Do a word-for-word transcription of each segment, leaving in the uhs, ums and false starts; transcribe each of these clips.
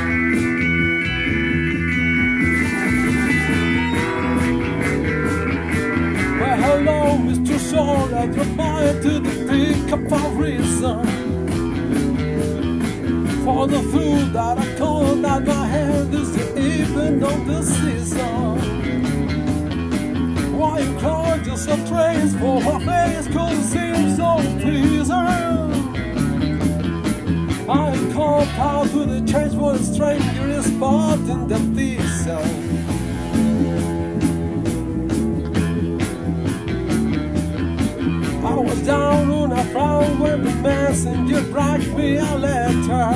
Well, hello, Mister Soul, of your mind to the peak of our reason. For the food that I call out my hand is the even of the season. Why you cry just a trace for my face, cause it seems so pleasing. I call out to the change for the stranger is spot in the vision. I was down on a frown when the messenger brought me a letter.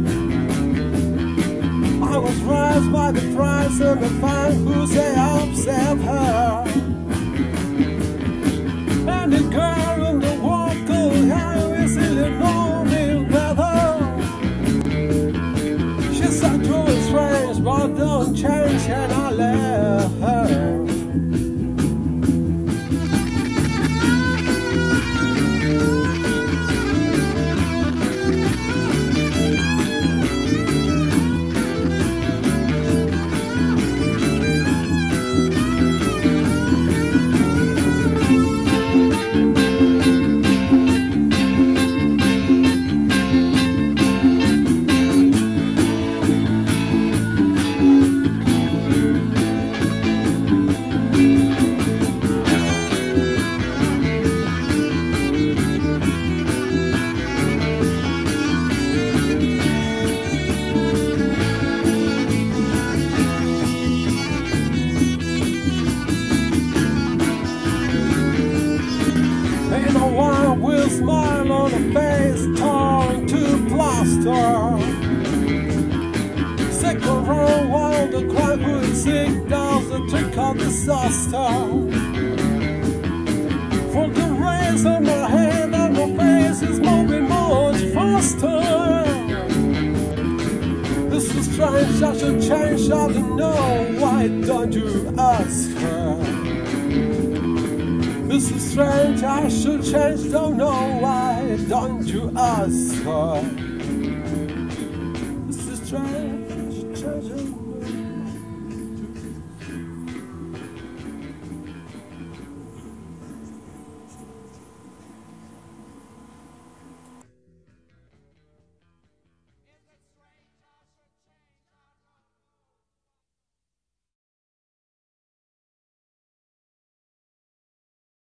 I was raised by the price and the fan who say upset her. And the girl in the water highway still know me better. She said you were strange but don't change, and I left her. With a smile on the face, torn to plaster. Second round while the crowd would sing down the trick of disaster. For the rays on my head and my face is moving much faster. This is strange, I should change, I don't know. Why don't you ask her? This is strange, I should change, don't know why don't you ask her?